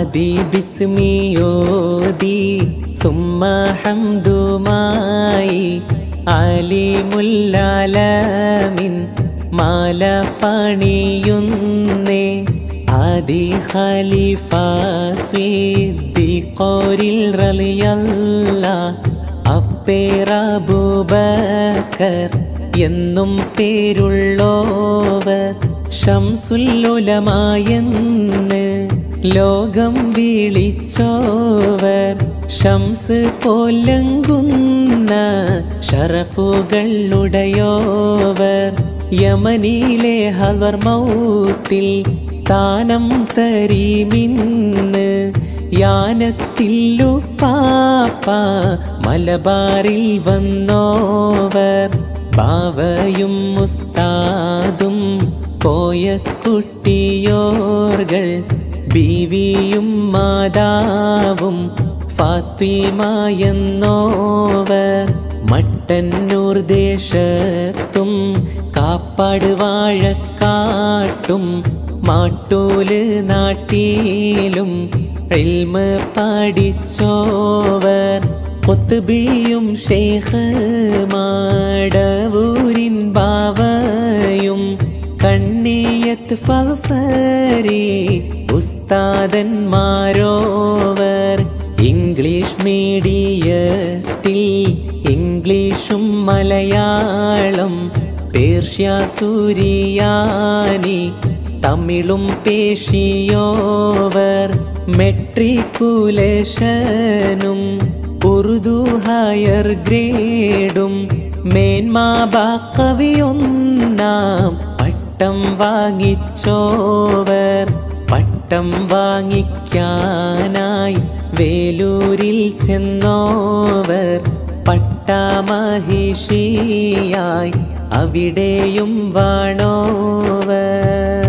ആദി ബിസ്മിയോദി സുമ്മ ഹംദുമായി ആലിമുല്ലാലമിൻ മാല പണിയുന്നേ ആദി ഖലീഫ സ്വീദ്ദീഖോരിൽ റളിയല്ലാഹ് അപ്പേറബൂബക്കർ എന്നും പേരുള്ളോവർ ശംസുൽ ഉലമായെന്ന് ലോകം വിളിച്ചോവർ ശംസ് പോലങ്കുന്ന ഷറഫുകൾ ഉടയോവർ യമനിലെ ഹളർ മൗത്തിൽ താനം തരീമിന്ന് യാനത്തില്ലുപ്പാപ്പ മലബാറിൽ വന്നോവർ ബാവയും മുസ്താദും പോയ കുട്ടിയോർകൾ ബീവിയും മാതാവും ഫാത്തിമയെന്നോവർ മട്ടന്നൂർ ദേശത്തും കാപ്പാട് വാഴക്കാട്ടും മാട്ടൂല് നാട്ടിലും ഇൽമ് പഠിച്ചോവർ ഖുത്ബിയും ശൈഖ് മാടവൂരിൻ ബാവയും കണ്ണിയത്ത് ഫൽഫരി ഉസ്താദന്മാരോവർ ഇംഗ്ലീഷ് മീഡിയത്തിൽ ഇംഗ്ലീഷും മലയാളം പേർഷ്യ സുറിയാനി തമിഴും പേശിയോവർ മെട്രിക്കുലേഷനും ഉറുദു ഹയർ ഗ്രേഡും മേന്മാബാക്കവിയൊന്നാം പട്ടം വാങ്ങിച്ചോവർ പട്ടം വാങ്ങിക്കാനായി വേലൂരിൽ ചെന്നോവർ പട്ടാമഹിഷിയായി അവിടെയും വാണോവർ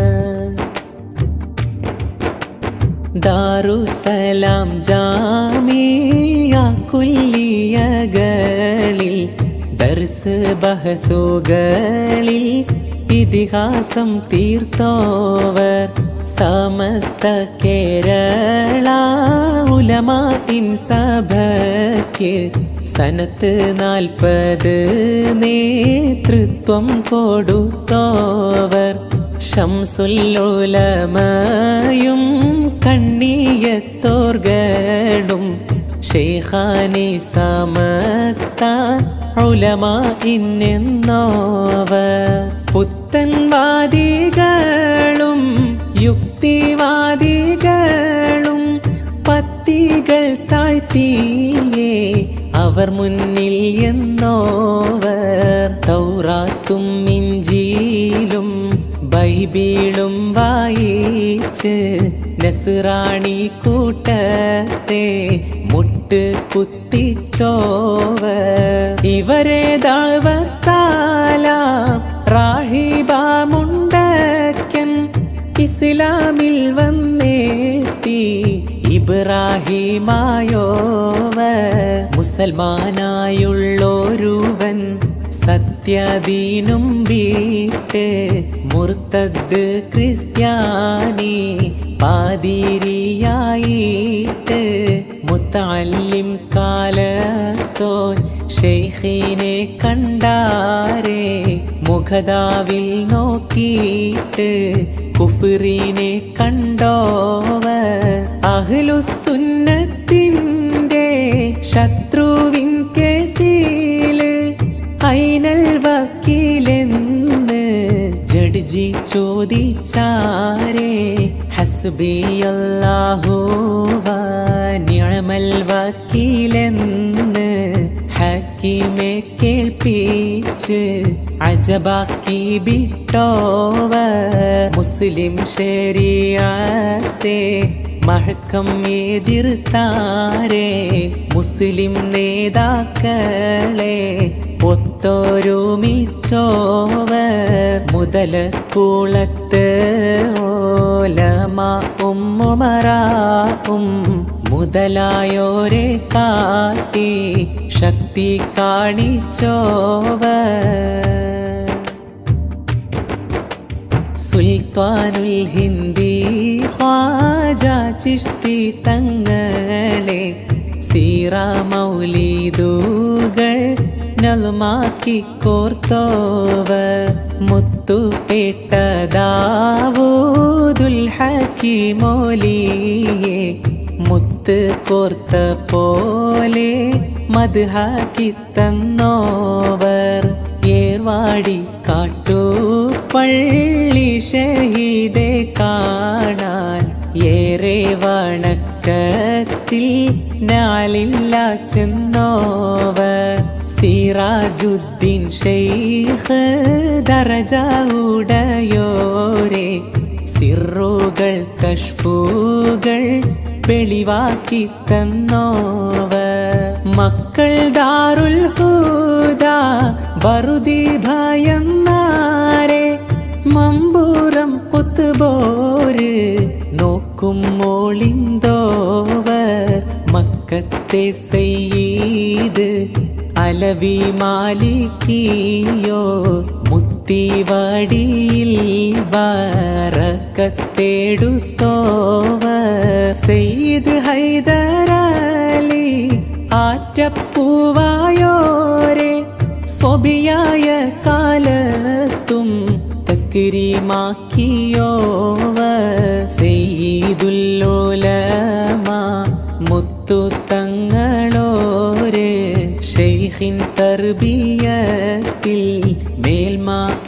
ദാറുസലാം ജാമിയ കുല്ലിയകളിൽ ദർസ് ബഹസുകളിൽ ഇതിഹാസം തീർത്തോവർ സമസ്ത കേരള ഉലമാഇൻ സഭയ്ക്ക് സനത്ത് 40 നേതൃത്വം കൊടുത്തോവർ ശംസുൽ ഉലമയും കണ്ണിയത്തോർകളും ശൈഖാനി സമസ്ത ഉലമാഇൻ എന്നോവർ പുത്തൻവാദികളും യുക്തിവാദികളും പത്തികൾ താഴ്ത്തിയേ അവർ മുന്നിൽ എന്നോവർ തൗറാത്തും ഇഞ്ചീലും ബൈബിളും വായിച്ച് നസ്രാണി കൂട്ടത്തെ മുട്ട് കുത്തിച്ചോവർ ഇവരെ ദഅവത്താല റാഹിബാമുണ്ടക്കൻ ഇസ്ലാമിൽ വന്നെത്തി ഇബ്രാഹിമായോവർ മുസൽമാനായുള്ളൊരുവൻ സത്യദീനും വീട്ട് മുർത്തദ് ക്രിസ്ത്യാനി പാതിരിയായിട്ട് മുത്തഅല്ലിം കാലത്തോൻ ശൈഖിനെ കണ്ടാരേ മുഖദാവിൽ നോക്കിയിട്ട് കുഫ്രിനെ കണ്ടോവർ അഹ്ലുസുന്നത്തിന്റെ ശത്രുവിൻ കേസില് ഐനൽ വക്കീലെന്ന് ജഡ്ജി ചോദിച്ചാരേ ഹസ്ബിയല്ലാഹു വ നിഅമൽ വക്കീലെന്ന് ഹക്കീമെ കേൾപ്പിച്ച് അജബാക്കി വിട്ടോവർ മുസ്ലിം ശരീഅത്തെ മഹക്കം എതിർത്താരേ മുസ്ലിം നേതാക്കളെ ഒത്തൊരുമിച്ചോവർ മുതലക്കുളത്ത് ഓലമാഉം ഉമറാഉം മുതലായോരെ കാട്ടി ശക്തി കാണിച്ചോവർ സുൽത്താനുൽ ഹിന്ദി ഖ്വാ ഖ്വാജാ ചിശ്തി തങ്ങളെ സീറ മൗലിദുകൾ നൽമാക്കി കോർത്തോവർ മുത്തുപേട്ട ദാവൂദുൽ ഹക്കീമോലിയെ മുത്ത് കോർത്ത പോലെ മദ്ഹാക്കി തന്നോവർ ഏർവാടി കാട്ടുപള്ളി ഷഹീദെ കാണാൻ ഏറെ വണക്കത്തിൽ നാളില്ല ചെന്നോവർ സിറാജുദ്ദീൻ ശൈഖ് ദറജ ഉടയോരെ സിറുകൾ കശ്ഫുകൾ വെളിവാക്കി തന്നോവർ മക്കൾ ദാറുൽ ഹുദാ ബറുദി ഭയന്നാരെ മമ്പൂരം കുത്തുബോര് നോക്കും മോളിന്തോവർ മക്കത്തെ സയ്യിദ് അലവി മാലിക്കിയോ മുത്തിവാടിയിൽ ബറക്കത്തെടുത്തോവർ സയ്യിദ് ഹൈദരലി ആറ്റപ്പൂവായോരെ സ്വബിയായ കാലത്തും തക്രീമാക്കിയോവർ സയ്യിദുൽ ഉലമാ മുത്തു തങ്ങളോര് ശൈഖിൻ തർബിയത്തിൽ മേൽമ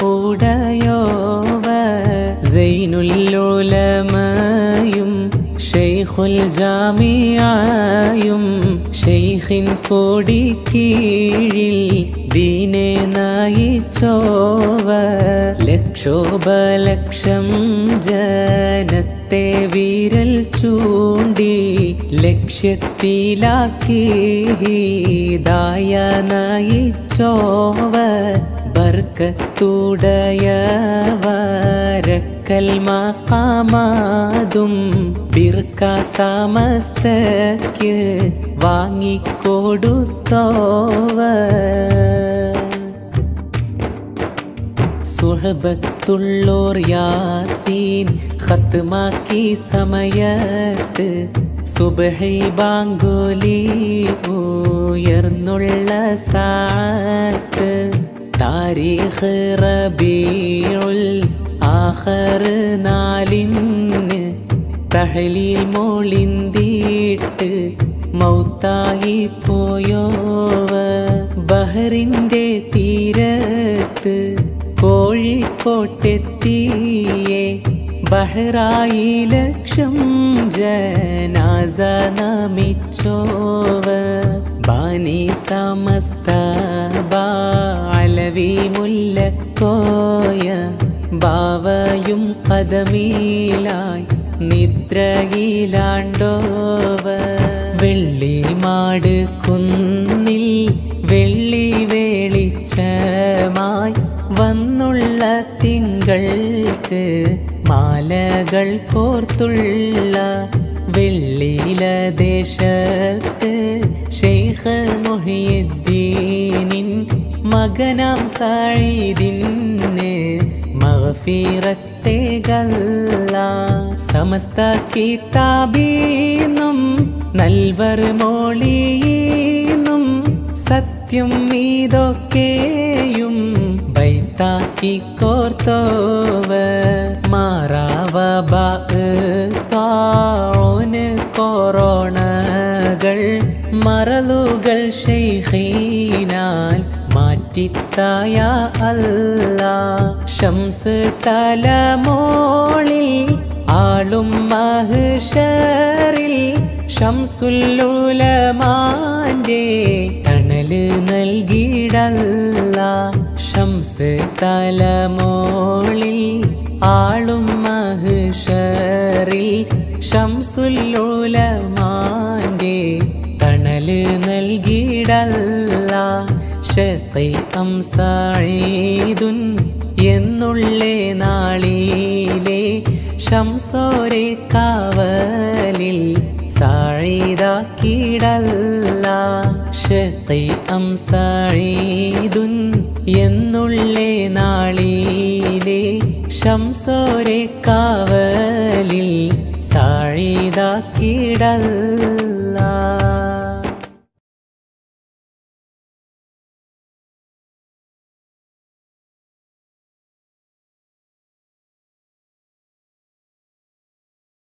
ഉടയോവർ സൈനുൽ ഉലമയും ശൈഖുൽ ജാമിഅയും ശൈഖിൻ കൊടി കീഴിൽ ദീനെ നയിച്ചോവർ ലക്ഷോപലക്ഷം ജനത്തെ വിരൽ ചൂണ്ടി ലക്ഷ്യത്തിലാക്കി ഹിദായ നയിച്ചോവർ ബർക്കത്തുടയവരക്കൽ മഖാമാതും ബിർക സമസ്തക്ക് വാങ്ങിക്കൊടുത്തോവർ സുഹബത്തുള്ളോർ യാസീൻ ഖത്മാക്കി സമയത്ത് സുബ്ഹി ബാങ്കുലി ഉയർന്നുള്ള സാഅത്ത് താരീഖ് റബീഉൽ ആഖിർ നാലിന് തഹ്ലീൽ മോളിന്തിട്ട് മൗത്തായി പോയോവർ ബഹറിന്റെ തീരത്ത് കോഴിക്കോട്ടെത്തിയേ ബഹ്റായി ലക്ഷം ജനാസ നമിച്ചോവർ ബാനി സമസ്ത ബാലവി മുല്ലക്കോയ ബാവയും കദമിലായി നിദ്രയിലാണ്ടോവർ വെള്ളിമാട് കുന്നിൽ വെള്ളി വെളിച്ചമായി വന്നുള്ള തിങ്കൾക്ക് മാലകൾ കോർത്തുള്ള വെള്ളിലദേശത്ത് ശൈഖ് മുഹിയുദ്ദീനിൻ മകനാം സഈദിന് മഗ്ഫിറത്തേകല്ല സമസ്ത കിതാബീന്നും നൽവർ മോളിയും സത്യം ഇതൊക്കെയും ബൈത്താക്കി കോർത്തോവർ മാറാവ താഴോന് കൊറോണകൾ മറലുകൾ ശൈഖിനാൽ മാറ്റിത്തായ അല്ലാ ശംസ് തലമോളിൽ ആളും മഹ്ശറിൽ ശംസുൽ ഉലമാന്റെ തണല് നൽകിടല്ല ശംസ് തലമോളിൽ ആളും മഹ്ശറിൽ ശംസുൽ ഉലമാന്റെ തണല് നൽകിടല്ല ഷഖി സഈദുൻ എന്നുള്ളേ നാളിലെ ശംസോരെ കാവലിൽ സഈദാക്കിടല്ല ഷഖി സഈദുൻ എന്നുള്ളേ നാളിലെ ശംസോരെ കാവലിൽ ഷഹീദാക്കിടല്ല